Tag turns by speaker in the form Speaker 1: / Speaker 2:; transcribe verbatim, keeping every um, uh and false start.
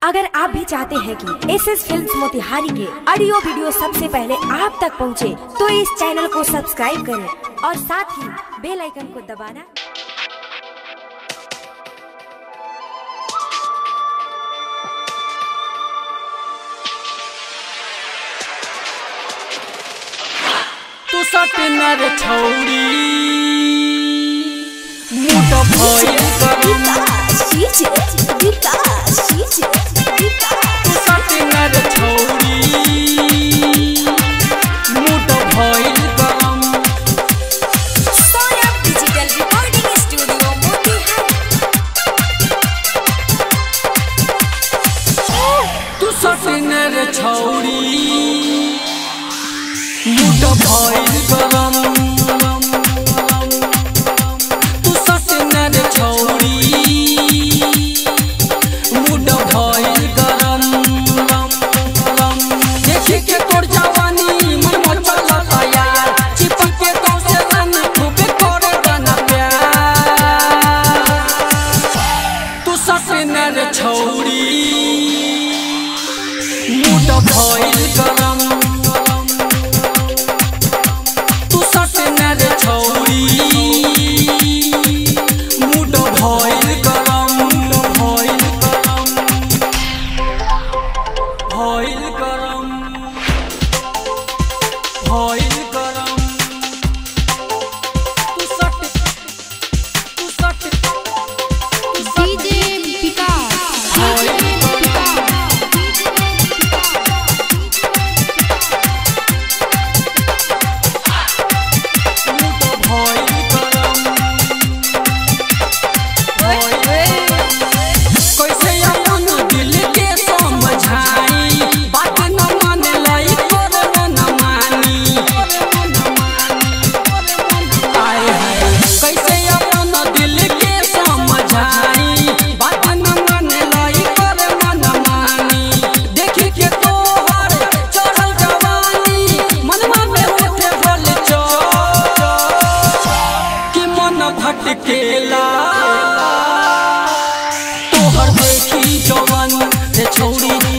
Speaker 1: अगर आप भी चाहते हैं कि एस एस फिल्म्स मोतिहारी के ऑडियो वीडियो सबसे पहले आप तक पहुंचे, तो इस चैनल को सब्सक्राइब करें और साथ ही बेल आइकन को दबाना।
Speaker 2: तू सट नर छौरी मुट भइल विकास शीचे विकास शीचे तू सट नर छौरी मुट भइल गरम
Speaker 1: सोया डिजिटल रिकॉर्डिंग स्टूडियो मोतिहारी।
Speaker 2: तू सट नर छौरी मुट भइल गरम तू सट नर छौरी मुट भइल गरम देखे के तोर जवानी मन मचलता यार चिपक के तो से रन खूबे करे गाना प्यार तू सट नर छौरी मुट भइल गरम भटकेला तोहर देखी जवन रे छौरी